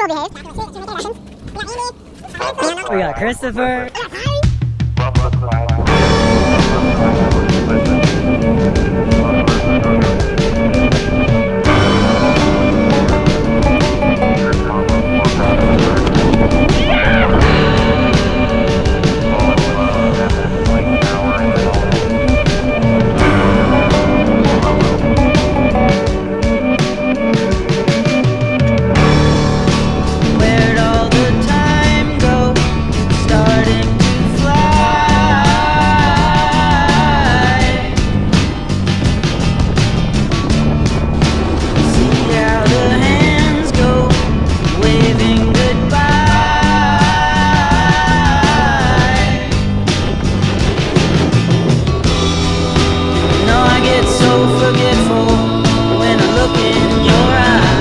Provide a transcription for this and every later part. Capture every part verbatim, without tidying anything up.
well behaved. We got Christopher. Where'd all the time go? Starting to fly. See how the hands go, waving goodbye. No, I get so forgetful when I look in your eyes.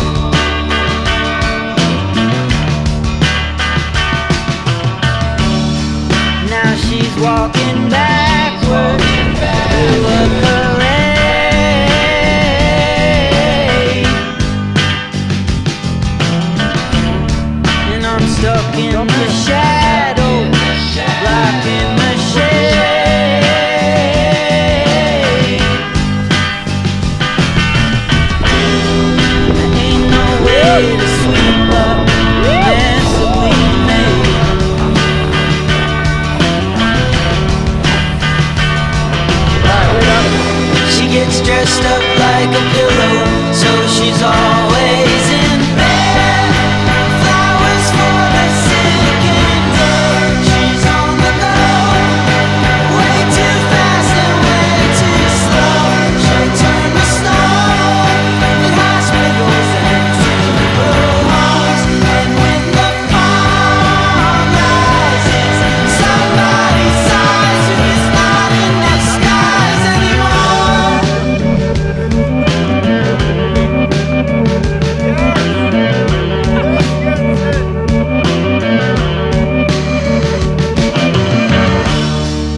Now she's walking backward through a parade, and I'm stuck in the shadows.